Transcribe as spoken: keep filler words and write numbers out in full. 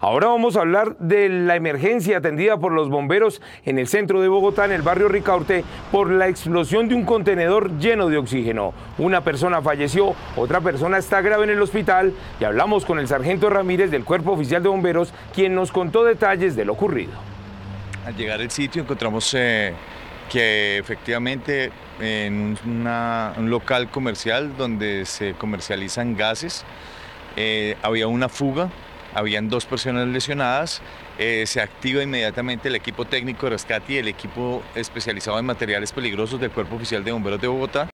Ahora vamos a hablar de la emergencia atendida por los bomberos en el centro de Bogotá, en el barrio Ricaurte, por la explosión de un contenedor lleno de oxígeno. Una persona falleció, otra persona está grave en el hospital y hablamos con el sargento Ramírez del Cuerpo Oficial de Bomberos, quien nos contó detalles de lo ocurrido. Al llegar al sitio encontramos eh, que efectivamente en una, un local comercial donde se comercializan gases eh, había una fuga. Habían dos personas lesionadas, eh, se activa inmediatamente el equipo técnico de rescate y el equipo especializado en materiales peligrosos del Cuerpo Oficial de Bomberos de Bogotá.